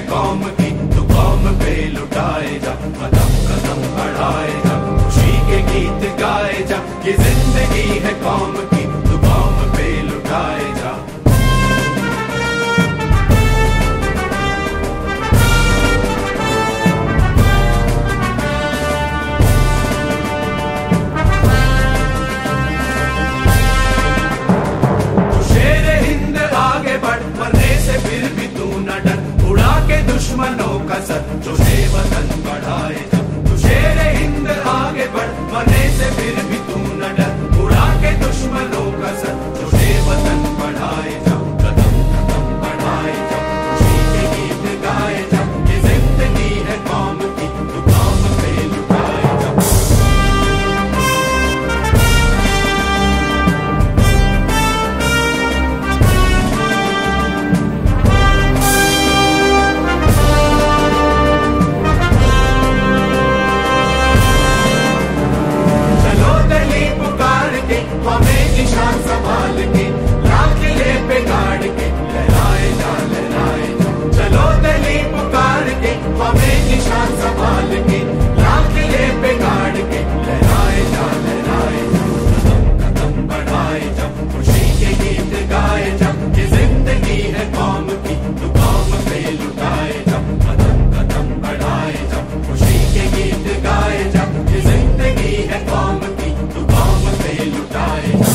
कौम की, तू कौम पे लुटाए जा, कदम कदम बढ़ाए जा, खुशी के गीत गाए जा। ये जिंदगी है कौम की, तू कौम पे लुटाए जा। दुश्मनों का सर जो वतन बढ़ाए जा, तू शेर हिंद आगे बढ़, मरने से फिर भी तू न डर, उड़ा के दुश्मनों का सर जो वतन बढ़ाए जा, कदम कदम बढ़ाए जा, खुशी के गीत गाए जा। ये जिंदगी है कौम की, तू कौम पे लुटाए जा। हमें निशान संभाल के, लाल किले पे गाड़ के, लहराए जा लहराए जा। चलो दिल्ली पुकार के, हमें निशान संभाल के, लाल किले पे गाड़ के, लहराए जा लहराए जा। कदम कदम बढ़ाए जा, खुशी के गीत गाए जा। ये जिंदगी है कौम की, तू कौम पे लुटाए जा, कदम कदम बढ़ाए जा, खुशी के गीत गाए जा। ये जिंदगी है कौम की, तू कौम पे लुटाए जा।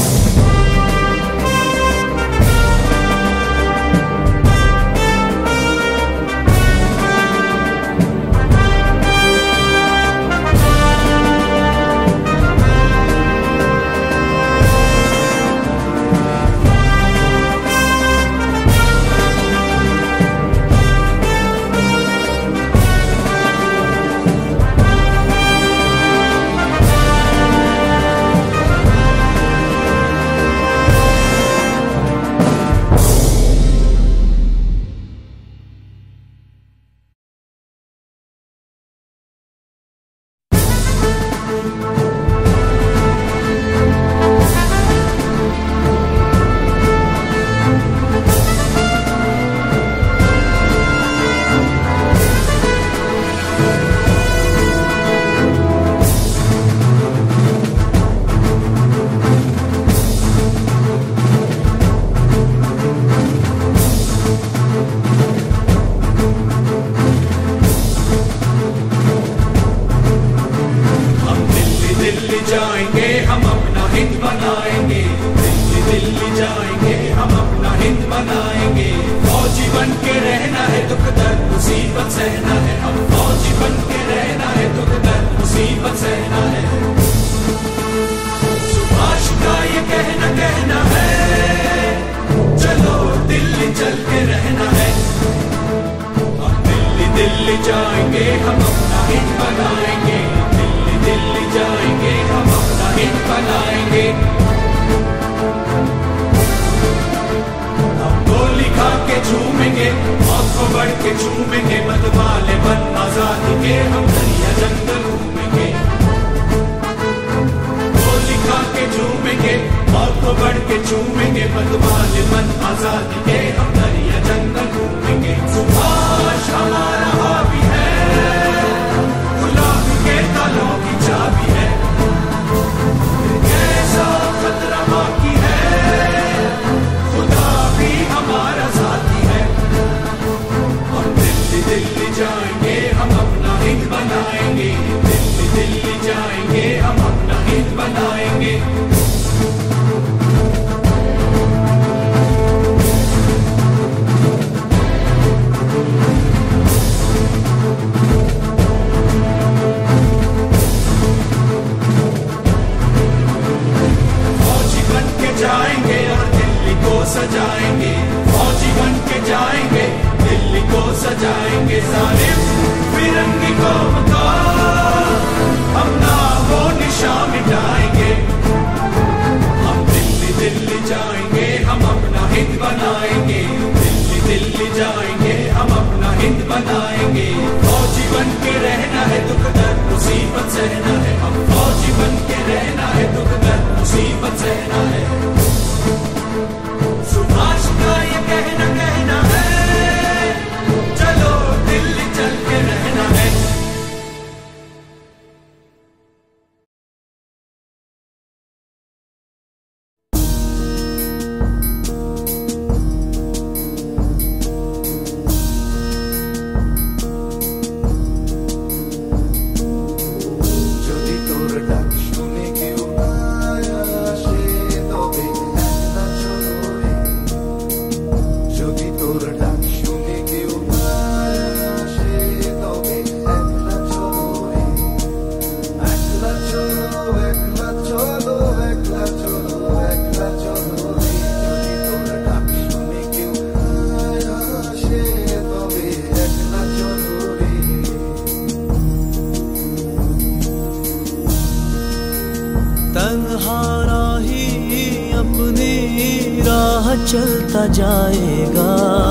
चलता जाएगा।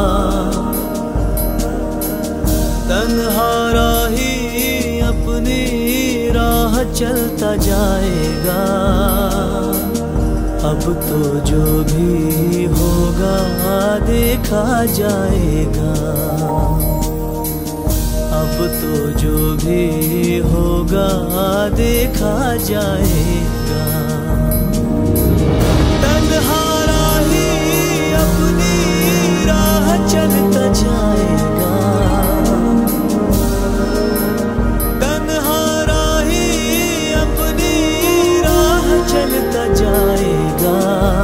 तन्हा राही अपनी राह चलता जाएगा। अब तो जो भी होगा देखा जाएगा। अब तो जो भी होगा देखा जाएगा। तन्हा राही अपनी राह चलता जाएगा। तन्हा राही अपनी राह चलता जाएगा।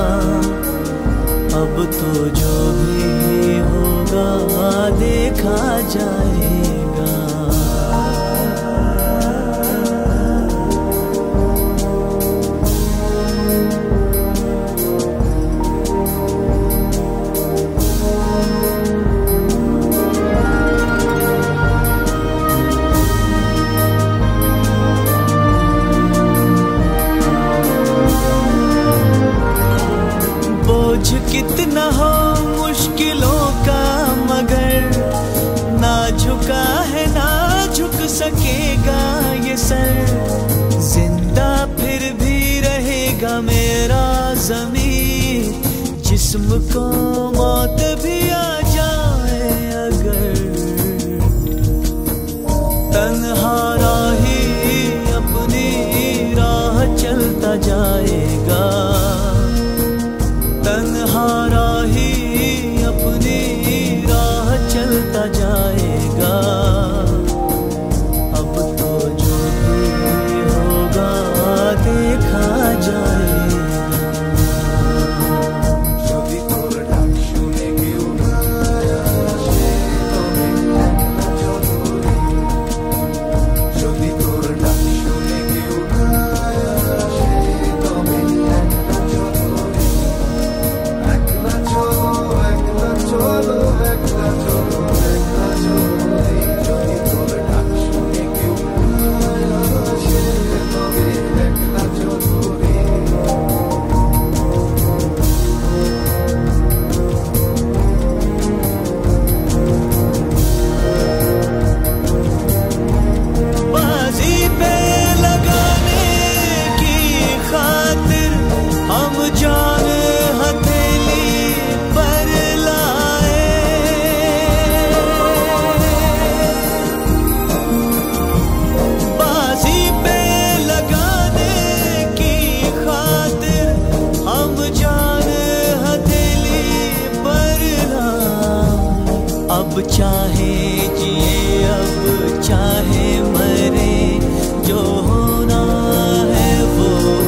अब तो जो भी होगा देखा जाएगा। बोझ कितना हो मुश्किलों का मगर ना झुका है ना झुक सकेगा ये सर। जिंदा फिर भी रहेगा मेरा ज़मीर। जिस्म को मौत भी आ जाए अगर। तन्हा राही अपनी राह चलता जाएगा। तन्हा राही अपनी राह चलता जाएगा। अब तो जो भी होगा देखा जाएगा। अब चाहे जिए अब चाहे मरे, जो होना है वो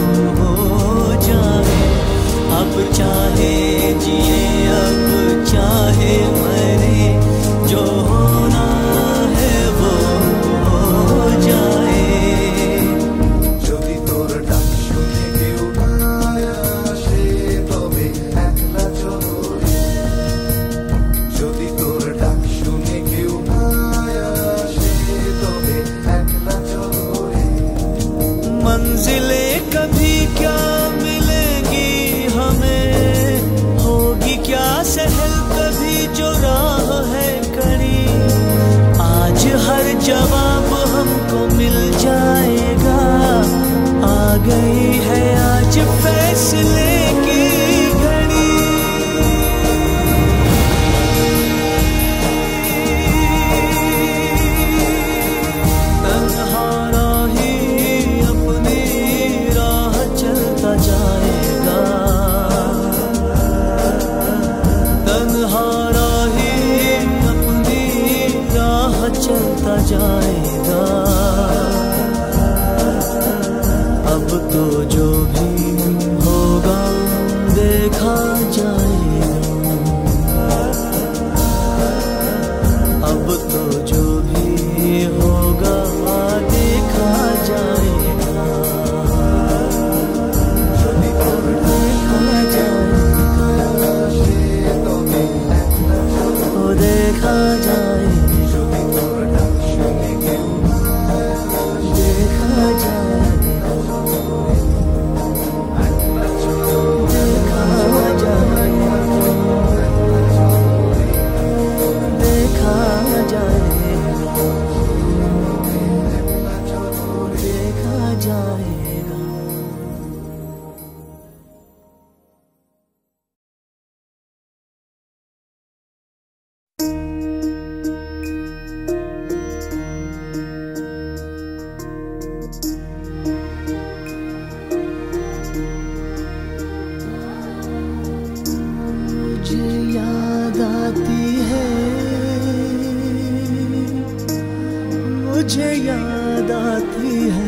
हो जाए। अब चाहे जिए अब चाहे मरे, जो होना है वो हो जाए। যদি তোর ডাক শুনে কেউ না আসে তবে একলা চলো রে। যদি তোর ডাক শুনে কেউ না আসে তবে একলা চলো রে। मंजिलें कभी क्या मिलेंगी हमें, होगी क्या सहल कभी जो राह है करी। आज हर जवाब हमको मिल जाएगा, आ गई है आज फैसले की घड़ी। तन्हा राही अपनी राह चलता जाएगा। तन्हा राही अपनी राह चलता जाएगा। अब तो जो भी होगा देखा जाएगा। अब तो जो भी होगा देखा जाएगा। যদি তোর देखा जाएगा, আসে তবে একলা চলো। ओ देखा जाएगा, যদি তোর ডাক শুনে কেউ না আসে देखा जाएगा। मुझे याद आती है।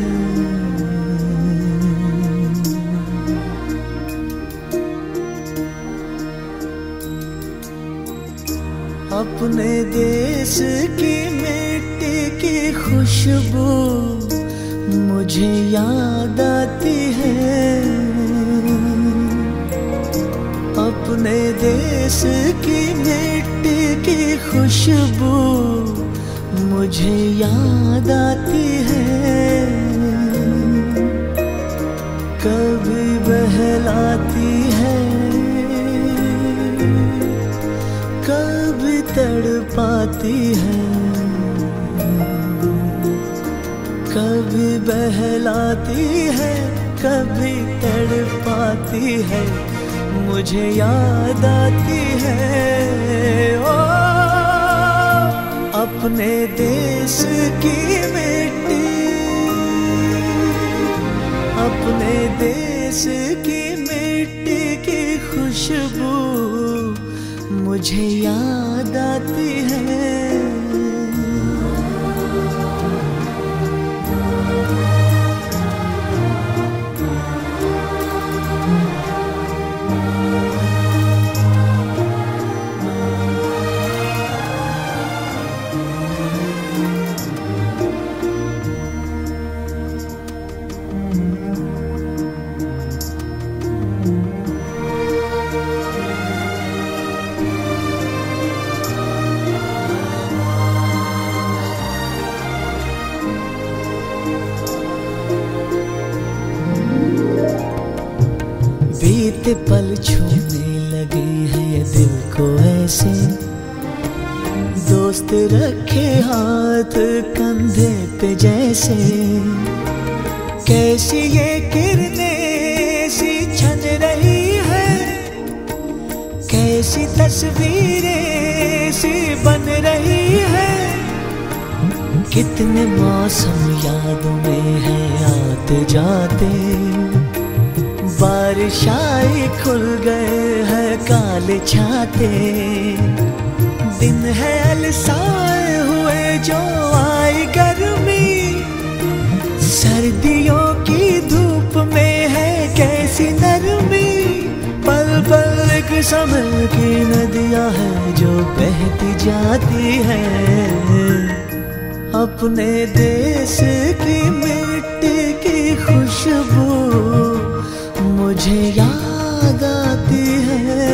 अपने देश की मिट्टी की खुशबू मुझे याद आती है। अपने देश की मिट्टी की खुशबू मुझे याद आती है। कभी बहलाती है, कभी तड़पाती है। कभी बहलाती है, कभी तड़पाती है, मुझे याद आती है। ओ अपने देश की मिट्टी, अपने देश की मिट्टी की खुशबू मुझे याद आती है। बीते पल छूने लगे हैं ये दिल को ऐसे, दोस्त रखे हाथ कंधे पे जैसे। कैसी ये किरणें सी छन रही है, कैसी तस्वीरें सी बन रही है। कितने मौसम यादों में हैं आते जाते, बारिश आई खुल गए हैं काले छाते। दिन है अलसाए हुए जो आई गर्मी, सर्दियों की धूप में है कैसी नरमी। पल पल एक समय की नदियां हैं जो बहती जाती हैं। अपने देश की मिट्टी की खुशबू मुझे याद आती है।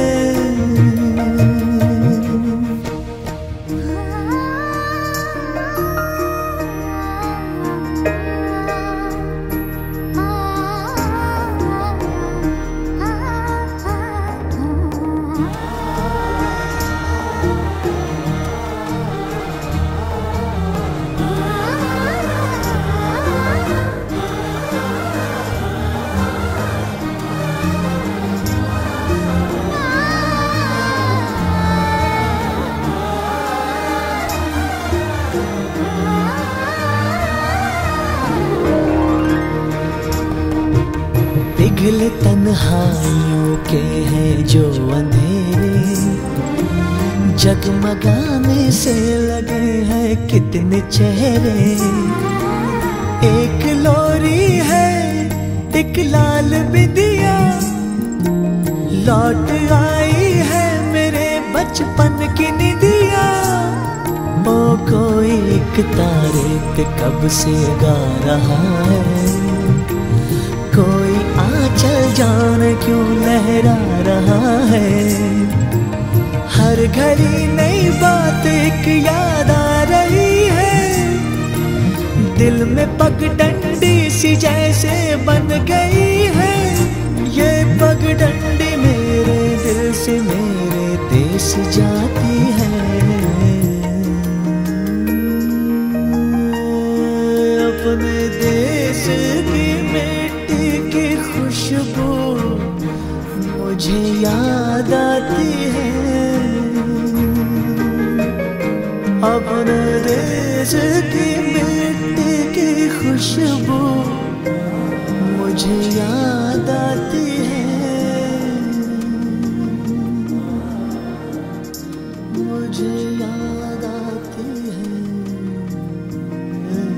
पिघले तन्हाइयों के हैं जो अंधेरे, जगमगाने से लगे हैं कितने चेहरे। एक लोरी है एक लाल बिंदिया, लौट आई है मेरे बचपन की निदिया। ओ कोई एक तारे पे कब से गा रहा है, कोई आंचल जाने क्यों लहरा रहा है। हर घड़ी नई बात एक याद आ रही है, दिल में पगडंडी सी जैसे बन गई है। ये पगडंडी मेरे दिल से मेरे देश जाती है। अपने देश की मिट्टी की खुशबू मुझे याद आती है। अपने देश की मिट्टी की खुशबू मुझे याद आती है। मुझे याद आती है।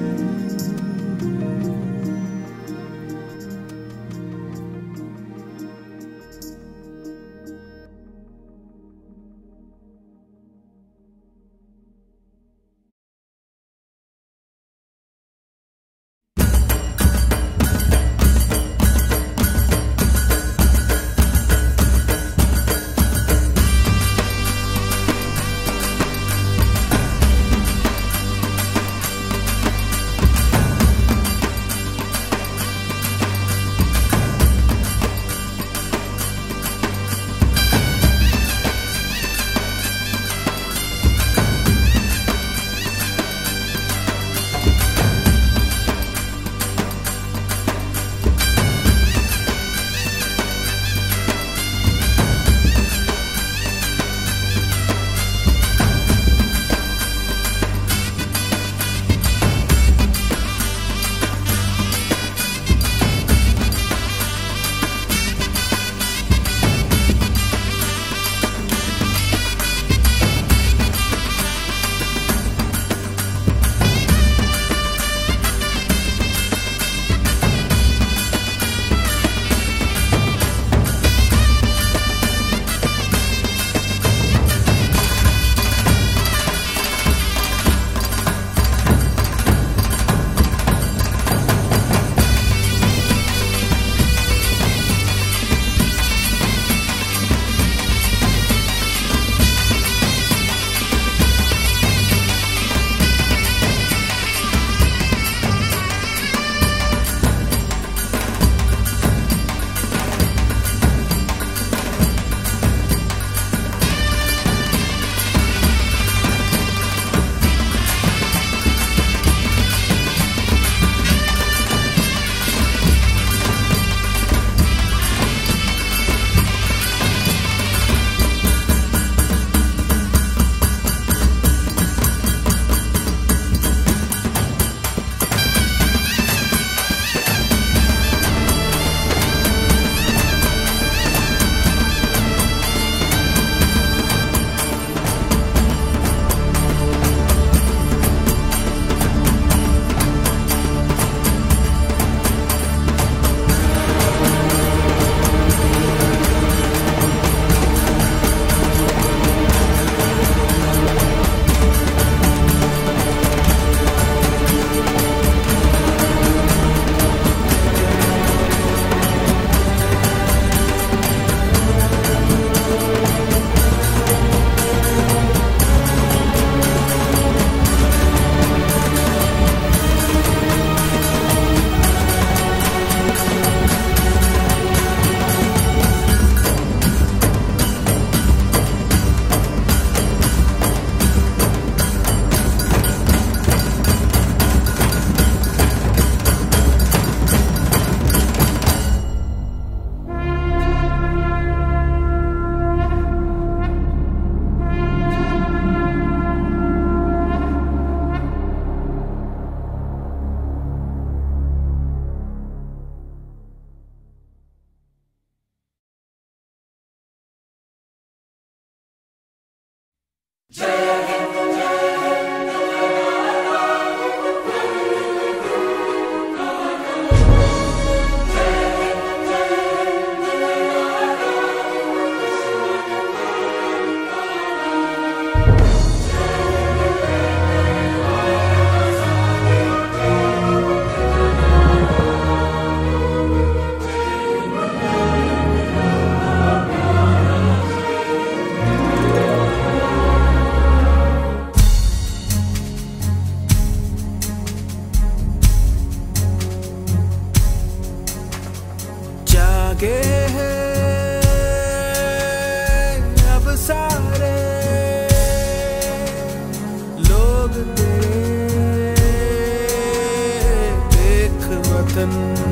वतन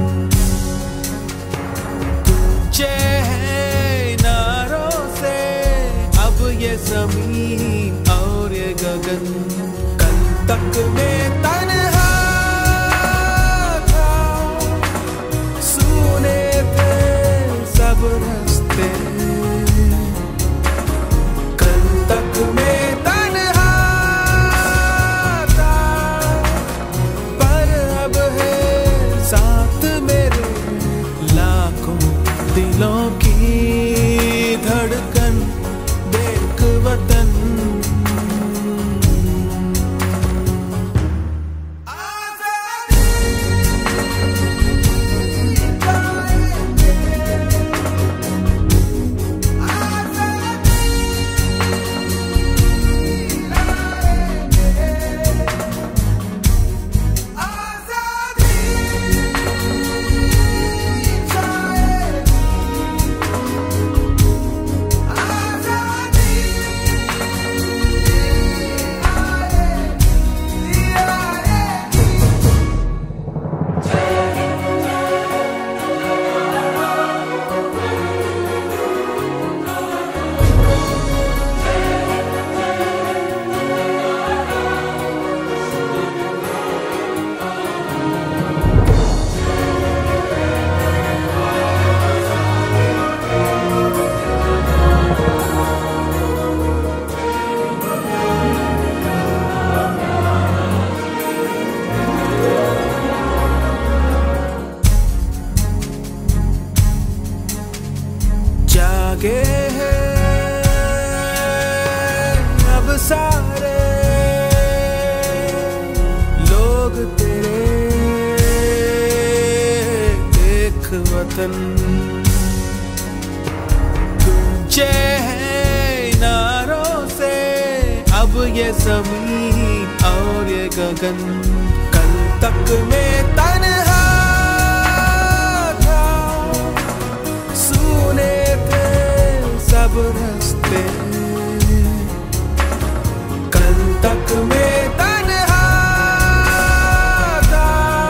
तुझे है नारों से अब ये ज़मीन और ये गगन। कल तक में तन्हा था, सुने थे सब रास्ते। कल तक में तन्हा था, पर अब है साथ मेरे लाखों दिलों की धड़कन। देख वतन जागे हैं अब सारे लोग तेरे। देख वतन तुझे है नारों से अब ये ज़मीन और ये गगन। कल तक में तन्हा था, सुने थे सब रास्ते। कल तक में तन्हा था,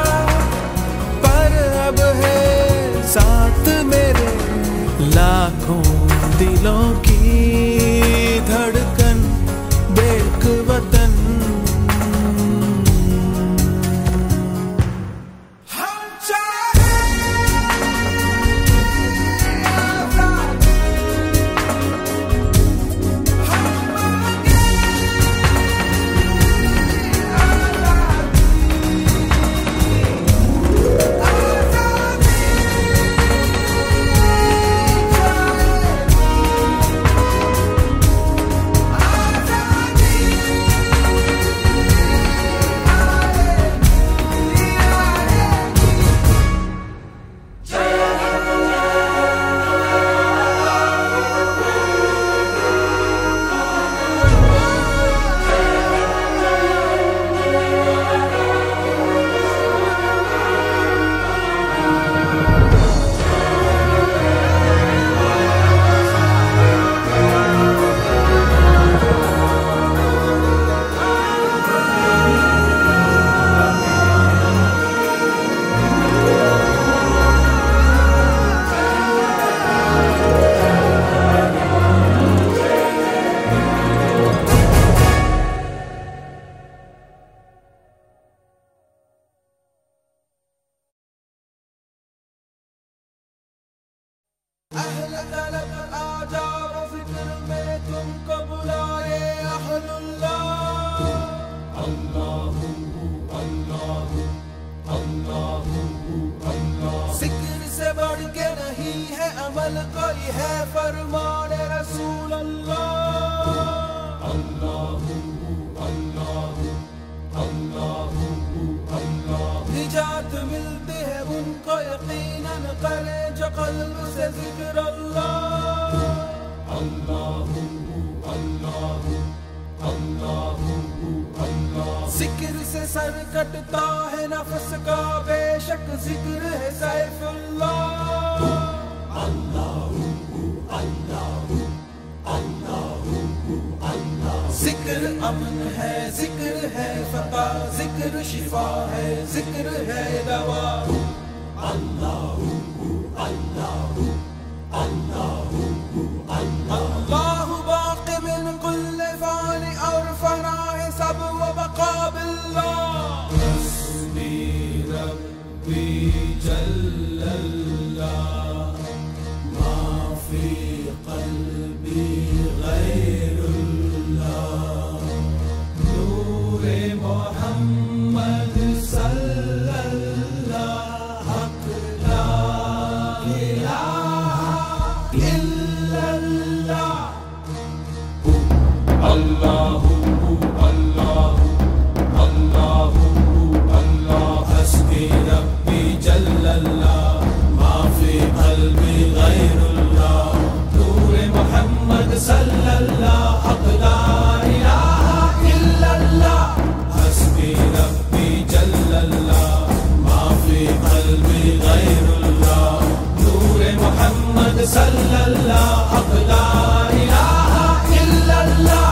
पर अब है साथ मेरे लाखों दिलों की धड़कन। देख वतन आ जाओ फिक्र में तुमको बुलाए अहलुल्लाह। अल्लाहु अल्लाहु अल्लाहु अल्लाह। जिक्र से बढ़ के नहीं है अमल कोई है फरमान रसूल अल्लाह। अल्लाहु अल्लाहु अल्लाहु अल्लाह। निजात मिलती है उनको यकीनन करे जो कल्ब से जिक्र अल्लाह। अल्लाहु अल्लाहु अल्लाहु अल्लाह। जिक्र से सर कटता है नफ्स का बेशक जिक्र है सैफुल्लाह। अल्लाहु अल्लाहु अल्लाहु अल्लाह। जिक्र अमन है जिक्र है फता जिक्र शिफा है जिक्र है दवा। अल्लाहु बाक़ि मिन कुल्ले फ़ानी और फ़ना है सब व बक़ा बिल्लाह। हस्बी रब्बी जल्लल्लाह मा फ़ी क़ल्बी ग़ैरुल्लाह नूरे मोहम्मद सल्लल्लाह हक़ ला इलाहा इल्लल्लाह। अल्लाहु अल्लाहु अल्लाहु अल्लाह हस्बी रब्बी जल्लल्लाह मा फ़ी क़ल्बी ग़ैरुल्लाह नूरे मोहम्मद सल्लल्लाह हक़ ला इलाहा इल्लल्लाह। हस्बी रब्बी जल्लल्लाह मा फ़ी क़ल्बी ग़ैरुल्लाह नूरे मोहम्मद सल्लल्लाह हक़ ला इलाहा इल्लल्लाह।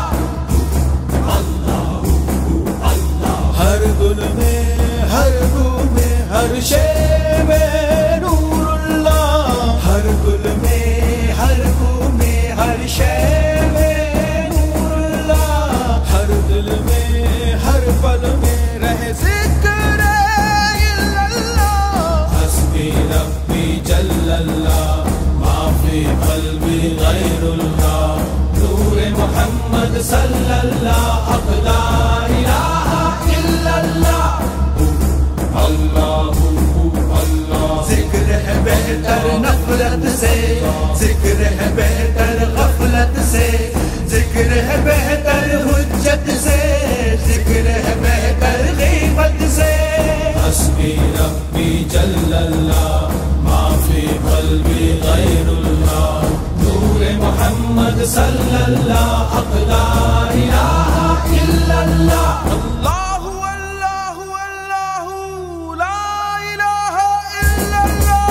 हर गुल में हर गू में हर शे में नूरुल्लाह। हर गुल में हर गू में हर शे में नूरुल्लाह। हर दिल में हर पल में रहे ज़िक्र इल्लल्लाह। हस्बी रब्बी जल्लल्लाह मा फ़ी क़ल्बी ग़ैरुल्लाह नूरे मोहम्मद सल्लल्लाह हक़ ला इलाहा इल्लल्लाह। अल्लाहु अल्लाह ज़िक्र है बेहतर नफ़रत से, ज़िक्र है बेहतर ग़फ़लत से, ज़िक्र है बेहतर हुज्जत से, ज़िक्र है बेहतर ग़ीबत से। हस्बी रब्बी जल्लल्लाह मा फ़ी क़ल्बी ग़ैरुल्लाह नूरे मोहम्मद सल्लल्लाह हक़ ला इलाहा इल्लल्लाह। अल्लाहु अल्लाहु अल्लाहु ला इलाहा इल्लल्लाह।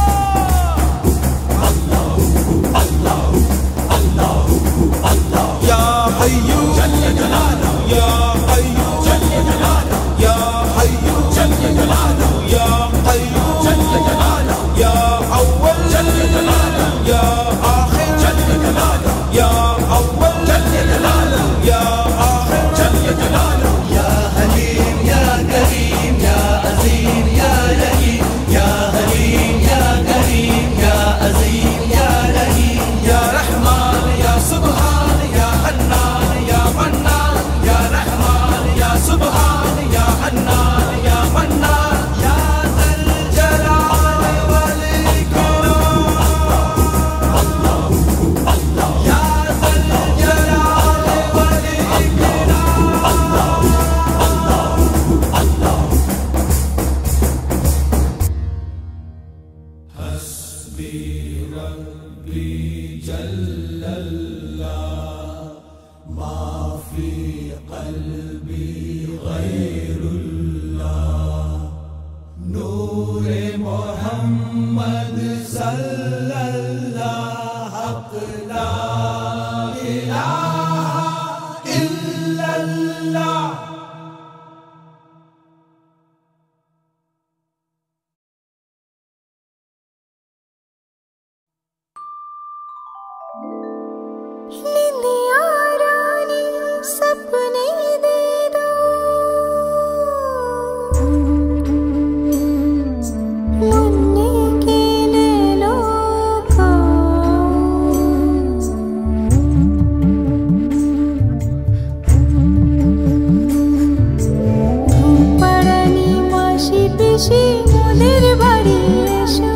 अल्लाहु अल्लाहु अल्लाहु अल्लाह या हय्यू जल्ल जलालहू या हय्यू जल्ल जलालहू या हय्यू जल्ल जलालहू या हय्यू जल्ल जलालहू या अव्वल जल्ल जलालहू या आखिर जल्ल जलालहू या अव्वल जल्ल जलालहू या आखिर जल्ल जलालहू। या हलीम या करीम या अज़ीम या रहीम या हलीम या करीम या अज़ीम या रहीम या रहमान या सुब्हान या हन्नान या मन्नान या रहमान या सुब्हान या हन्नान या मन्नान या ज़ल जलाल वल इकराम। या ज़ल जलाल वल इकराम। हस्बी रब्बी जल्लल्लाह मा फ़ी क़ल्बी ग़ैरुल्लाह नूरे मोहम्मद सल्लल्लाह हक़ ला इलाहा इल्लल्लाह। निंदिया रानी सपने दे दो, मुन्ने के नैनों को पड़नी माशी पिशी मुदिर बड़ी एशो